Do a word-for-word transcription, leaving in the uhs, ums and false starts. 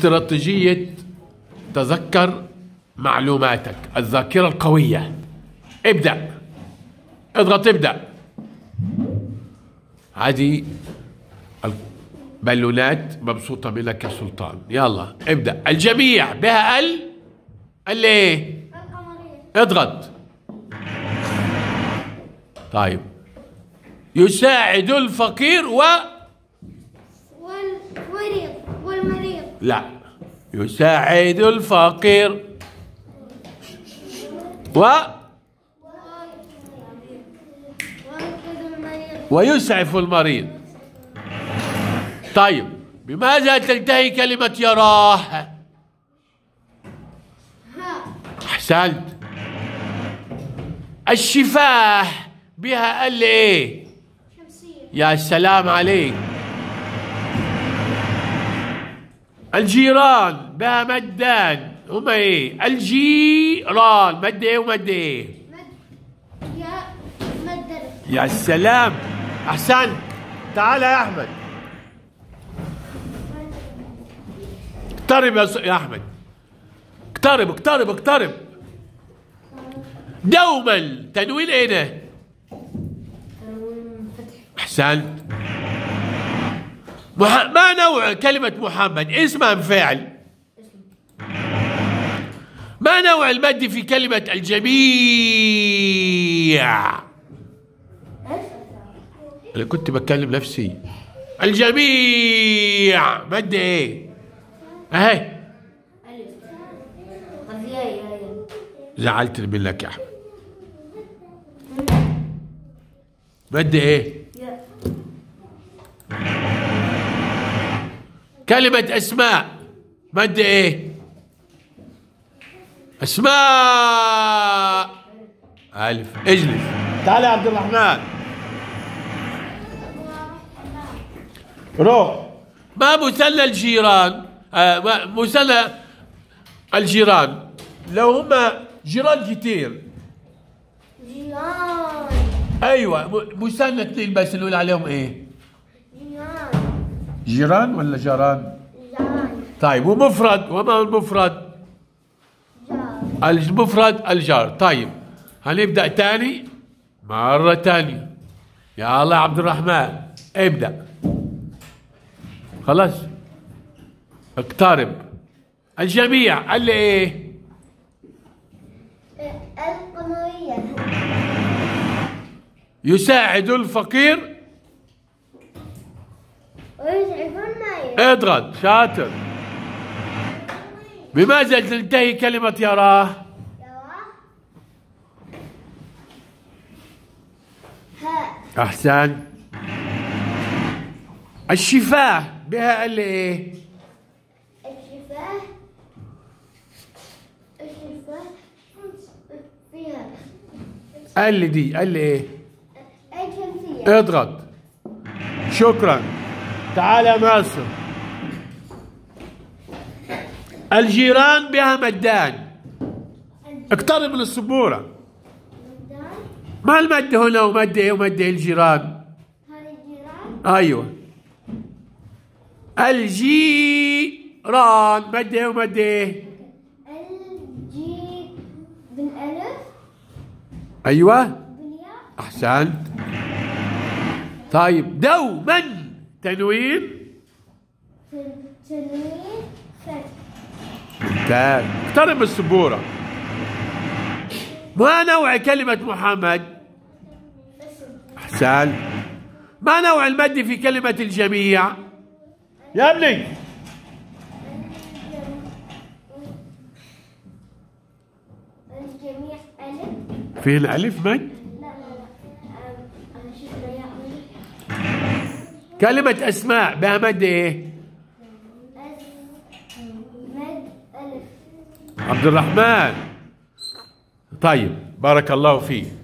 استراتيجية تذكر معلوماتك، الذاكرة القوية. ابدأ، اضغط ابدأ. هذه البالونات مبسوطة منك يا سلطان. يلا ابدأ. الجميع بها ال ال ايه؟ اضغط. طيب. يساعد الفقير و والمريض والمريض. لا، يساعد الفقير و ويسعف المريض. طيب، بماذا تنتهي كلمة يراه؟ أحسنت. الشفاه بها ال ايه؟ شمسية. يا سلام عليك. الجيران بها مدان، هما ايه؟ الجيران مد ايه ومد ايه؟ مد يا مد. يا سلام، احسنت. تعال يا احمد، اقترب يا, س... يا احمد، اقترب اقترب اقترب. دوما تنوين ايه ده؟ احسنت. مح... ما نوع كلمة محمد؟ اسمها فاعل. ما نوع المد في كلمة الجميع؟ أنا كنت بتكلم نفسي. الجميع مد إيه؟ أهي. زعلتني منك يا أحمد. مد إيه؟ كلمة أسماء مد إيه؟ أسماء ألف. اجلس. تعال يا عبد الرحمن. روح. ما مثنى الجيران؟ آه مثنى الجيران لو هما جيران كتير. جيران. ايوه، مثنى اثنين بس نقول عليهم ايه؟ جيران. جيران ولا جاران؟ جيران. طيب، ومفرد، وما هو المفرد؟ جار. المفرد الجار. طيب، هنبدأ تاني مرة تانية. يا الله يا عبد الرحمن ابدأ. خلاص، اقترب. الجميع قال لي ايه؟ القمرية. يساعد الفقير ويسعف المريض. اضغط. شاطر. بماذا تنتهي كلمة يراه؟ يراه. ها. احسن. الشفاه بها قال لي ايه؟ الشفاه. الشفاه فيها قال لي دي قال لي ايه؟ الشمسية. اضغط. شكرا. تعال يا ناصر. الجيران بها مدان. اقترب من السبورة. ما المد هنا ومد ايه ومد ايه؟ الجيران. هذه الجيران. ايوه. الجيران مد ايه ومد ايه؟ الجي بالألف. ايوه. بالياء. احسنت. طيب، دوما تنوين. تنوين فتح. ممتاز. اقترب من السبورة. ما نوع كلمة محمد؟ احسنت. ما نوع المد في كلمة الجميع؟ يا ابني. الجميع ألف. فيه الألف مد؟ لا لا لا. أنا شفت يا كلمة أسماء بها مد إيه؟ مد ألف. عبد الرحمن. طيب، بارك الله فيك.